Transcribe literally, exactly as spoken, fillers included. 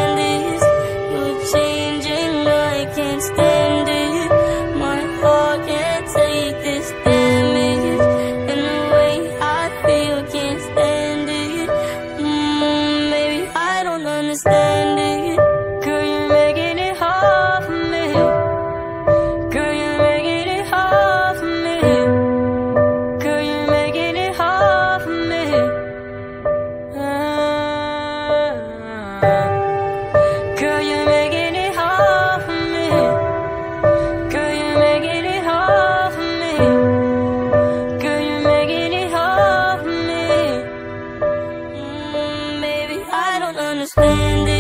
this. You're changing, I can't stand it. My heart can't take this damage, and the way I feel can't stand it. Mm, maybe I don't understand it. Girl, you're making it hard for me. Girl, you're making it hard for me. Girl, you're making it hard for me. Ah. Girl, you're making it hard for me. Girl, you're making it hard for me. Girl, you're making it hard for me. Mm, maybe I don't understand it.